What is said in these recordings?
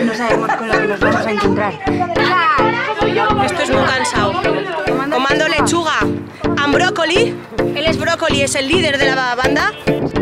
No sabemos con lo que nos vamos a encontrar. Esto es muy cansado. Comando Lechuga. And Brócoli. Él es Brócoli, es el líder de la banda.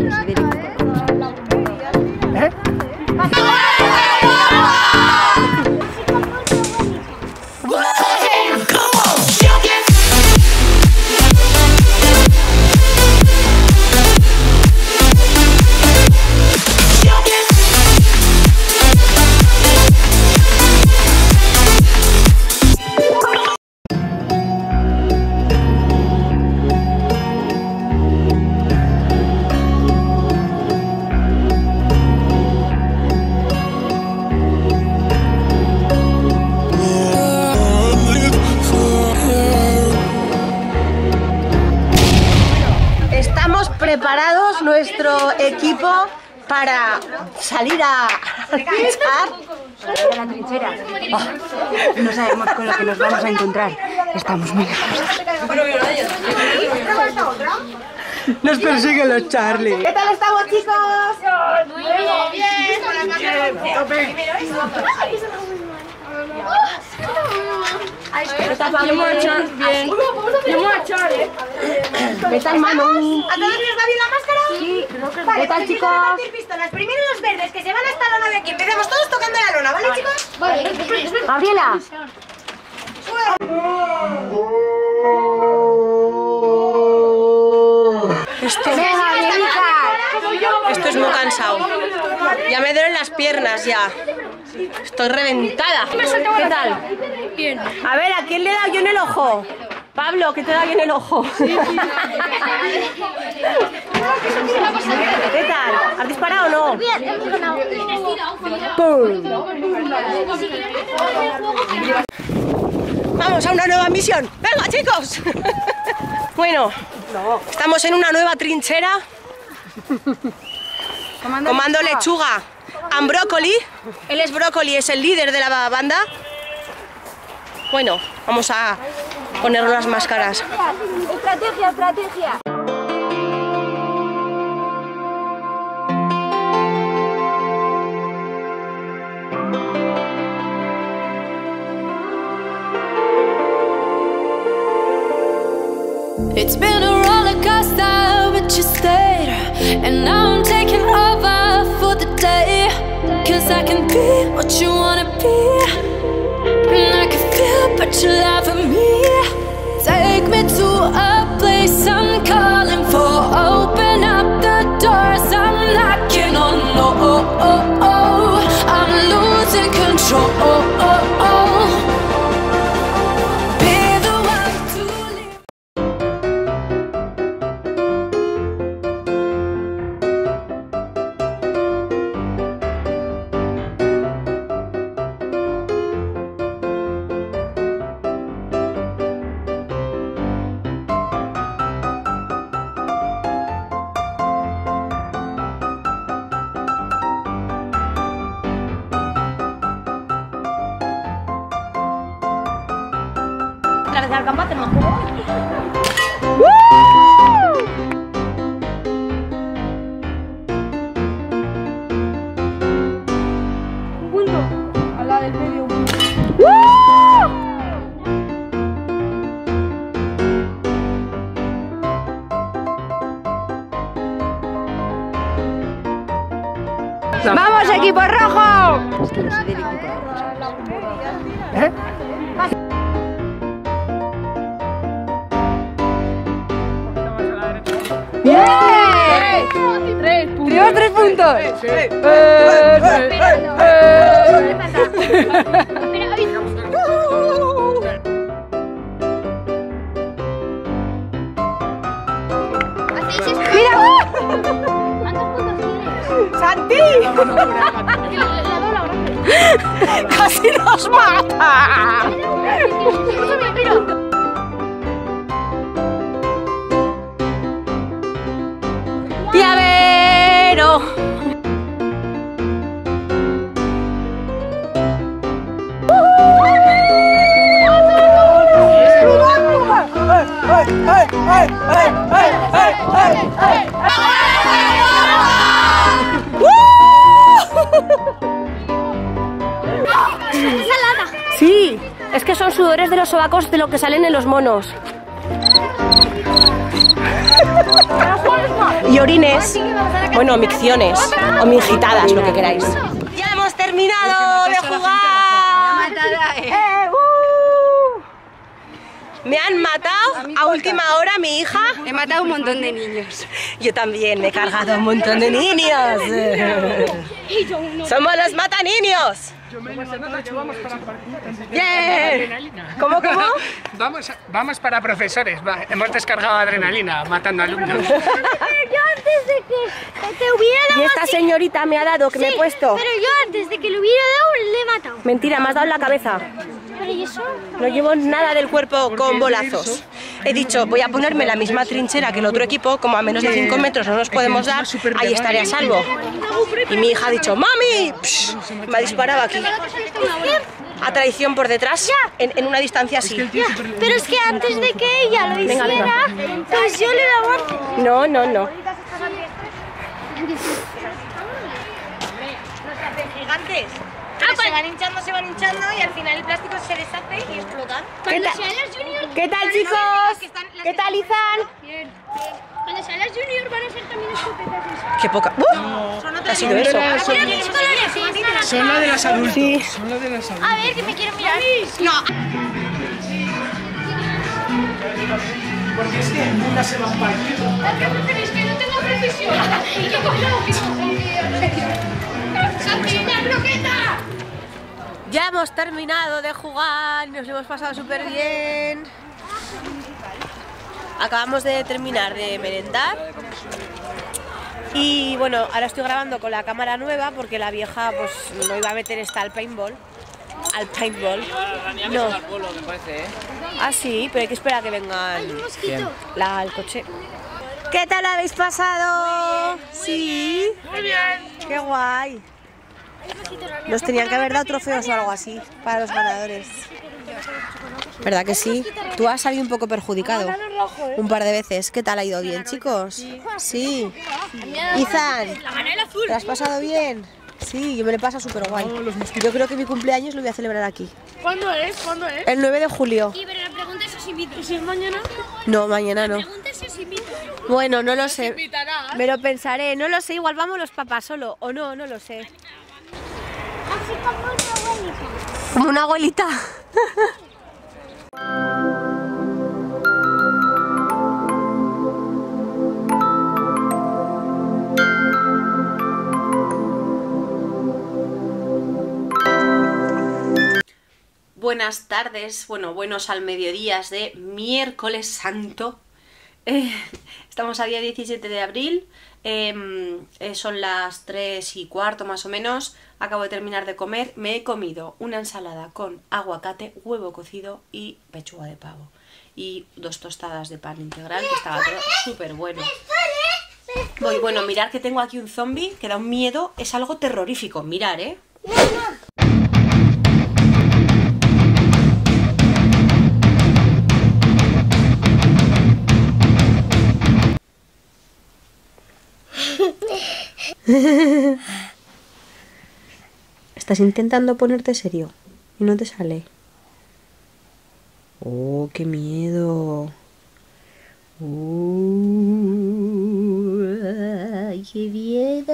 Preparados nuestro equipo para salir a la trinchera. Oh, no sabemos con lo que nos vamos a encontrar. Estamos muy nerviosos. Nos persiguen los Charlie. ¿Qué tal estamos, chicos? Muy bien. Con las máquinas. ¿Qué tal, Manu? ¿A todos les va bien la máscara? Sí, Vale, ¿qué tal, pues chicos? empiezo a repartir pistolas. Primero los verdes, que se van hasta la lona de aquí. Empezamos todos tocando la lona, ¿vale, chicos? Vale. Gabriela. Esto es muy cansado. Ya me duelen las piernas ya. Estoy reventada. ¿Qué tal? Bien. A ver, ¿a quién le he dado yo en el ojo? Pablo, ¿qué te da yo en el ojo? ¿Qué tal? ¿Has disparado o no? Bien, hemos ganado. Vamos a una nueva misión. ¡Venga, chicos! Bueno, estamos en una nueva trinchera. Comando Lechuga. And Brócoli. Él es Brócoli, es el líder de la banda. Bueno, vamos a ponernos las máscaras. Estrategia, estrategia. It's been a roller coaster, but you stayed. And now I'm taking over for the day. Cause I can be what you wanna be. And I can feel but you laugh at me. Take me to a place I'm calling for. Open up the doors, I'm knocking on. Oh, I'm losing control. Otra vez al campo tenemos juego. Un punto. A la del medio. ¡Vamos, equipo rojo! Es que no sé del equipo rojo. ¡Bien! ¡Tenemos 3 puntos! ¡Santi! ¡Casi nos mata! ¡Llavero! Sí, es que son sudores de los sobacos de lo que salen en los monos. Y orines, bueno, micciones o mingitadas, lo que queráis. ¡Ya hemos terminado de jugar! Me han matado a última hora mi hija. He matado un montón de niños. Yo también me he cargado un montón de niños. Somos los mataniños. Yeah. ¿Cómo? Vamos para profesores. Hemos descargado adrenalina matando alumnos. Yo antes de que te hubiera dado Y esta señorita me ha dado, que me he puesto. Pero yo antes de que le hubiera dado, le he matado. Mentira, me has dado en la cabeza. Pero ¿y eso? No llevo nada del cuerpo con bolazos. He dicho, voy a ponerme la misma trinchera que el otro equipo, como a menos de 5 metros no nos podemos dar, ahí estaré a salvo. Y mi hija ha dicho, ¡mami! Psh, me ha disparado aquí. A traición por detrás, en una distancia así. Pero es que antes de que ella lo Venga, hiciera, pues yo le daba antes. No. Gigantes. Se van hinchando y al final el plástico se deshace y explotan. ¿Qué tal, chicos? ¿Qué tal, Izan? Cuando sean las junior van a ser también escopetas. Qué poca. ¿Qué ha sido eso? Son la de las adultos. Sí. Son la de las adultos. A ver, que me quiero mirar. No. Porque es que nunca se van partiendo. ¿Qué preferís? Que no tenga precisión. Y que coja ¡Santi, una croqueta! Ya hemos terminado de jugar, nos lo hemos pasado súper bien. Acabamos de terminar de merendar. Y bueno, ahora estoy grabando con la cámara nueva porque la vieja pues no iba a meter esta al paintball. Al paintball. No. Ah, sí, pero hay que esperar a que vengan el coche. ¿Qué tal habéis pasado? Sí. Muy bien. Qué guay. Nos tenían que haber dado trofeos o algo así para los ganadores. ¿Verdad que sí? Tú has salido un poco perjudicado un par de veces. ¿Qué tal ha ido bien, chicos? Sí. Izan, ¿te has pasado bien? Sí, yo me lo he pasado súper guay. Yo creo que mi cumpleaños lo voy a celebrar aquí. ¿Cuándo es? El 9 de julio. Y pero la pregunta es si os invito. ¿Y si es mañana? No, mañana no. La pregunta es si os invito. Bueno, no lo sé. Me lo pensaré. No lo sé, igual vamos los papás solo. O no, no lo sé. Así como una abuelita. Como una abuelita. Buenas tardes, bueno, buenos al mediodías de miércoles santo. Estamos a día 17 de abril, son las 3:15 más o menos. Acabo de terminar de comer, me he comido una ensalada con aguacate, huevo cocido y pechuga de pavo. Y 2 tostadas de pan integral, que estaba todo súper bueno. Bueno, mirad que tengo aquí un zombie que da un miedo, es algo terrorífico, mirad, Estás intentando ponerte serio y no te sale. Oh, qué miedo. Ay, qué miedo.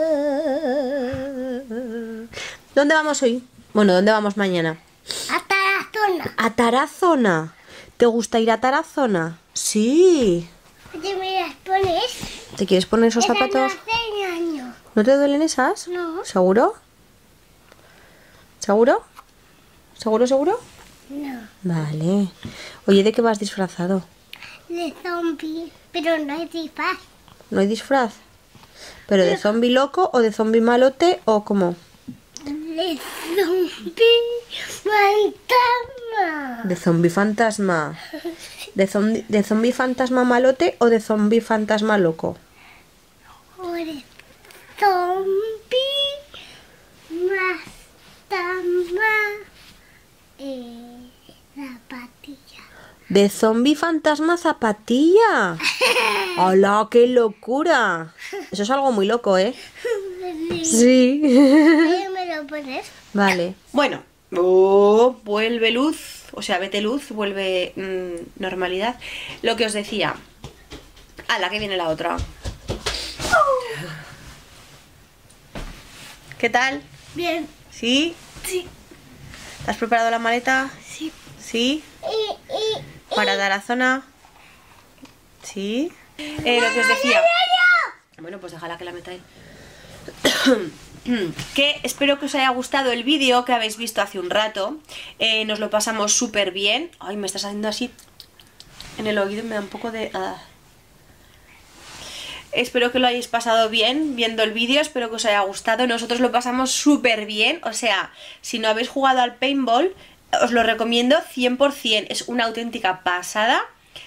¿Dónde vamos hoy? Bueno, ¿dónde vamos mañana? A Tarazona. ¿A Tarazona? ¿Te gusta ir a Tarazona? Sí. ¿Te me las pones? ¿Te quieres poner esos zapatos? No hace años. ¿No te duelen esas? No. ¿Seguro? ¿Seguro? ¿Seguro? No. Vale. Oye, ¿de qué vas disfrazado? De zombie, pero no hay disfraz. ¿No hay disfraz? ¿Pero de zombie loco o de zombie malote o cómo? De zombie fantasma. De zombie fantasma. ¿De zombie fantasma malote o de zombie fantasma loco? O de zombie fantasma zapatilla. ¿De zombie fantasma zapatilla? ¡Hola, qué locura! Eso es algo muy loco, ¿eh? Sí. ¿Me lo pones? Vale. Bueno, Oh, vuelve luz, o sea, vete luz, vuelve normalidad. Lo que os decía. La que viene la otra. ¿Qué tal? Bien. ¿Sí? Sí. ¿Te has preparado la maleta? Sí. ¿Sí? ¿Para dar a zona? ¿Sí? Lo que os decía. Bueno, pues déjala que la meta ahí. Que espero que os haya gustado el vídeo que habéis visto hace un rato. Nos lo pasamos súper bien. Ay, me estás haciendo así en el oído, me da un poco de... Espero que lo hayáis pasado bien viendo el vídeo, espero que os haya gustado. Nosotros lo pasamos súper bien, o sea, si no habéis jugado al paintball, os lo recomiendo 100%, es una auténtica pasada.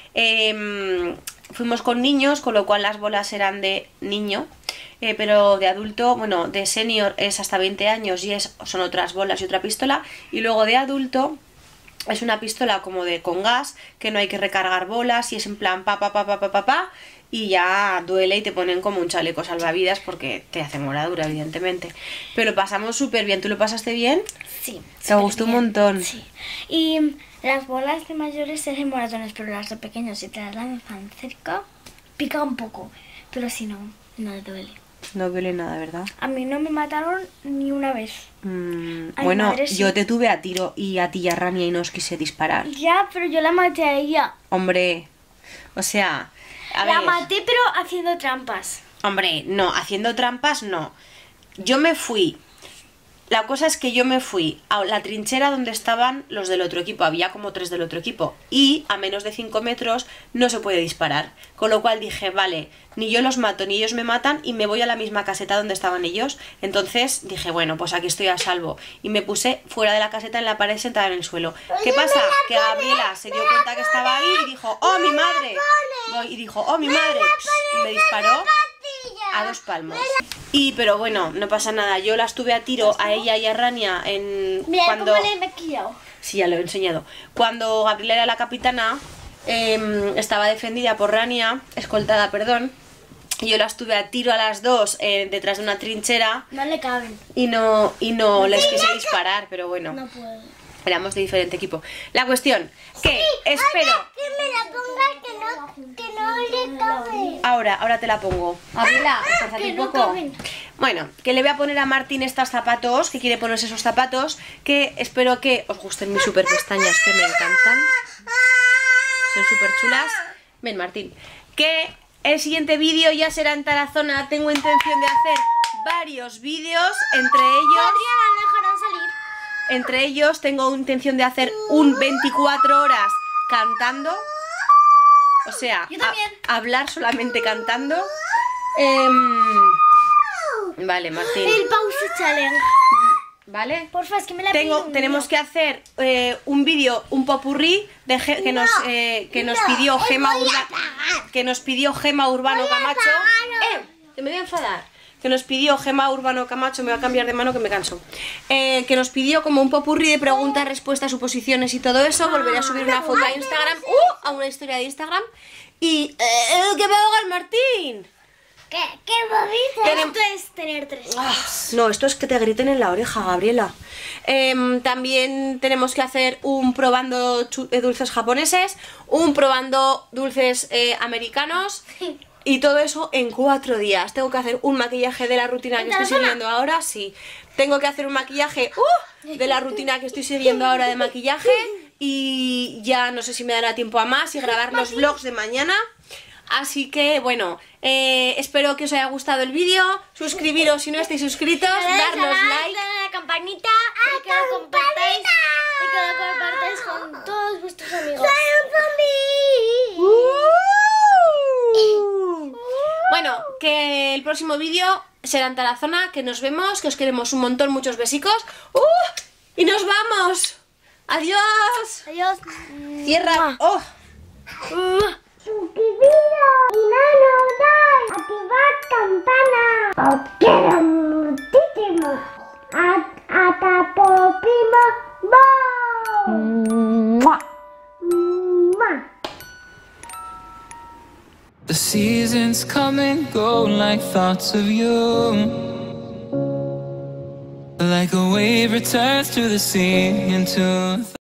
Fuimos con niños, con lo cual las bolas eran de niño, pero de adulto, bueno, de senior es hasta 20 años y son otras bolas y otra pistola, y luego de adulto es una pistola como de con gas, que no hay que recargar bolas y es en plan pa, y ya duele y te ponen como un chaleco salvavidas porque te hace moradura, evidentemente. Pero lo pasamos súper bien. ¿Tú lo pasaste bien? Sí. ¿Te gustó un montón? Sí. Y las bolas de mayores se hacen moratones, pero las de pequeños, si te las dan tan cerca, pica un poco. Pero si no, no duele. No duele nada, ¿verdad? A mí no me mataron ni una vez. A mi Bueno, madre sí. yo te tuve a tiro y a ti y a Rania y no os quise disparar. Ya, pero yo la maté a ella. Hombre, o sea... La maté, pero haciendo trampas. Hombre, no, haciendo trampas no. Yo me fui. La cosa es que yo me fui a la trinchera donde estaban los del otro equipo. Había como 3 del otro equipo. Y a menos de 5 metros no se puede disparar. Con lo cual dije, vale, ni yo los mato ni ellos me matan y me voy a la misma caseta donde estaban ellos. Entonces dije, bueno, pues aquí estoy a salvo. Y me puse fuera de la caseta en la pared sentada en el suelo. ¿Qué pasa? Que Gabriela se dio cuenta que estaba ahí y dijo, ¡oh, mi madre! Y dijo, ¡oh, mi madre! Y me disparó a 2 palmos. Pero bueno, no pasa nada. Yo las tuve a tiro a ella y a Rania Mira cuando... cómo le he maquillado. Sí, ya lo he enseñado. Cuando Gabriela era la capitana, estaba defendida por Rania, escoltada, perdón. Y yo las tuve a tiro a las 2 detrás de una trinchera. No le caben. Y no les quise disparar, pero bueno. No puedo. Éramos de diferente equipo. La cuestión, que espero... Que me la ponga que no le cabe. Ahora te la pongo. Gabriela, esfuérzate un poco. Bueno, que le voy a poner a Martín estos zapatos, que quiere ponerse esos zapatos, que espero que os gusten mis super pestañas, que me encantan. Son súper chulas. Ven, Martín. Que el siguiente vídeo ya será en Tarazona. Tengo intención de hacer varios vídeos, entre ellos tengo intención de hacer un 24 horas cantando. O sea, hablar solamente cantando. Vale, Martín. El pause challenge. ¿Vale? Porfa, es que me la Tenemos que hacer un vídeo, un popurrí que nos pidió Gema Urbano Camacho. Que me voy a enfadar. Que nos pidió Gema Urbano Camacho, me voy a cambiar de mano que me canso. Que nos pidió como un popurrí de preguntas, respuestas, suposiciones y todo eso. Volveré a subir una foto a Instagram, a una historia de Instagram. Y que me haga el Martín. ¿Qué bobita? Esto es tener 3 No, esto es que te griten en la oreja, Gabriela. También tenemos que hacer un probando dulces japoneses, un probando dulces americanos. Y todo eso en 4 días. Tengo que hacer un maquillaje de la rutina que estoy siguiendo ahora. Sí. Tengo que hacer un maquillaje de la rutina que estoy siguiendo ahora de maquillaje. Y ya no sé si me dará tiempo a más y grabar los vlogs de mañana. Así que, bueno, espero que os haya gustado el vídeo. Suscribiros si no estáis suscritos. Darnos like. Dale a la campanita. Y que lo compartáis. Y que lo compartáis con todos vuestros amigos. Bueno, que el próximo vídeo será en Tarazona, que nos vemos, que os queremos un montón, muchos besicos. Y nos vamos. Adiós. Adiós. Cierra. ¡Oh! Suscribiros y no nos dais. Activad campana. Os quiero muchísimo. Hasta por primo. ¡Mua! ¡Mua! The seasons come and go like thoughts of you. like a wave returns to the sea into